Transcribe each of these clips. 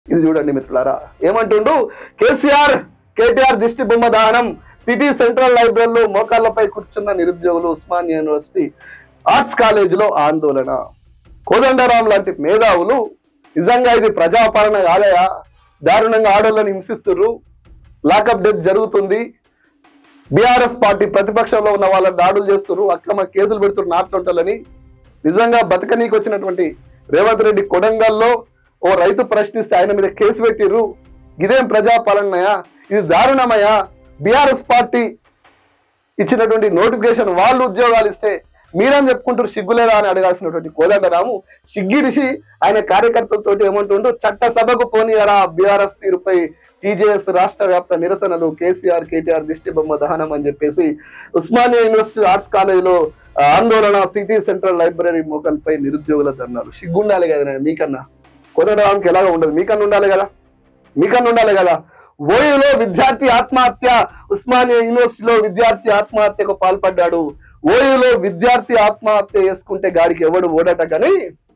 ఇది చూడండి మిత్రులారా, ఏమంటుండు కేసీఆర్ కేటీఆర్ దిష్టి బొమ్మ దానం, సిటీ సెంట్రల్ లైబ్రరీలో మోకాళ్లపై కూర్చున్న నిరుద్యోగులు, ఉస్మానియా యూనివర్సిటీ ఆర్ట్స్ కాలేజీలో ఆందోళన. కోదండరాం లాంటి మేధావులు నిజంగా ఇది ప్రజాపాలన కాదయా, దారుణంగా ఆడోళ్ళని హింసిస్తుర్రు, లాకప్ డెత్ జరుగుతుంది, బీఆర్ఎస్ పార్టీ ప్రతిపక్షంలో ఉన్న వాళ్ళని దాడులు చేస్తున్నారు, అక్రమ కేసులు పెడుతున్నారు నాట్లుంటాలని. నిజంగా బతకనీకి వచ్చినటువంటి రేవంత్ రెడ్డి కొడంగల్లో ఓ రైతు ప్రశ్నిస్తే ఆయన మీద కేసు పెట్టిర్రు. ఇదేం ప్రజాపాలనయా, ఇది దారుణమయా. బీఆర్ఎస్ పార్టీ ఇచ్చినటువంటి నోటిఫికేషన్ వాళ్ళు ఉద్యోగాలు ఇస్తే మీరని చెప్పుకుంటారు, సిగ్గులేదా అని అడగాల్సినటువంటి కోదండరాము సిగ్గిడిసి ఆయన కార్యకర్తలతో ఏమంటుండో, చట్టసభకు పోనీయరా బీఆర్ఎస్ తీరుపై టీజేఎస్ రాష్ట్ర వ్యాప్త నిరసనలు, కేసీఆర్ కేటీఆర్ దిష్టి బొమ్మ దహనం అని చెప్పేసి ఉస్మానియా యూనివర్సిటీ ఆర్ట్స్ కాలేజీలో ఆందోళన, సిటీ సెంట్రల్ లైబ్రరీ మోకల్పై నిరుద్యోగుల ధర్నాలు. సిగ్గుండాలి కదా మీకన్నా, కోదండరాంకి ఎలాగ ఉండదు, మీకన్నా ఉండాలి కదా, మీకన్నా ఉండాలి కదా. ఓయూలో విద్యార్థి ఆత్మహత్య, ఉస్మానియా యూనివర్సిటీలో విద్యార్థి ఆత్మహత్యకు పాల్పడ్డాడు. ఓయూలో విద్యార్థి ఆత్మహత్య చేసుకుంటే గాడికి ఎవడు ఓడట, కానీ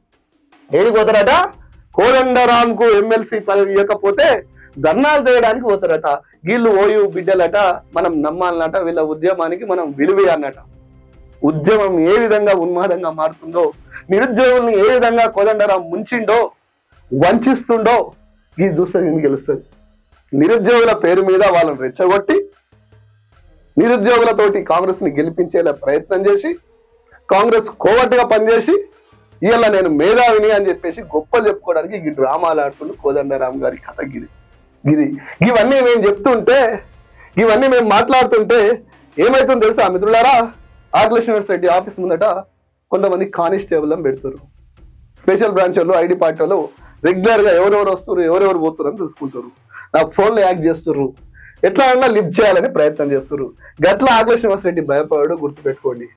ఏడికి పోతారట, కోదండరాంకు ఎమ్మెల్సీ పదవి ఇవ్వకపోతే ధర్నాలు చేయడానికి పోతారట. వీళ్ళు ఓయూ బిడ్డలట, మనం నమ్మాలన్నట, వీళ్ళ ఉద్యమానికి మనం విలువ అన్నట. ఉద్యమం ఏ విధంగా ఉన్మాదంగా మారుతుందో, నిరుద్యోగుల్ని ఏ విధంగా కోదండరాం ముంచిండో, వంచిస్తుండో ఈ చూస్తే గెలుస్తుంది. నిరుద్యోగుల పేరు మీద వాళ్ళని రెచ్చగొట్టి నిరుద్యోగులతోటి కాంగ్రెస్ ని గెలిపించేలా ప్రయత్నం చేసి, కాంగ్రెస్ కోవట్టుగా పనిచేసి ఇవాళ నేను మేధావిని అని చెప్పేసి గొప్పలు చెప్పుకోవడానికి ఈ డ్రామాలు ఆడుతుండు కోదండరాం గారి కథ. ఇది ఇవన్నీ మేము చెప్తుంటే, ఇవన్నీ మేము మాట్లాడుతుంటే ఏమైతుందో తెలుసా మిత్రులారా, ఆర్ట్స్ యూనివర్సిటీ ఆఫీస్ ముందట కొంతమంది కానిస్టేబుల్ అని పెడతారు. స్పెషల్ బ్రాంచ్ వాళ్ళు, ఐడి పార్టీ వాళ్ళు రెగ్యులర్ గా ఎవరెవరు వస్తారు ఎవరెవరు పోతున్నారు అని చూసుకుంటారు. నా ఫోన్లో యాక్ట్ చేస్తుర్రు, ఎట్లా అన్నా లిఫ్ట్ చేయాలని ప్రయత్నం చేస్తున్నారు. గట్ల ఆర్ట్స్ యూనివర్సిటీ భయపడాడు, గుర్తుపెట్టుకోండి.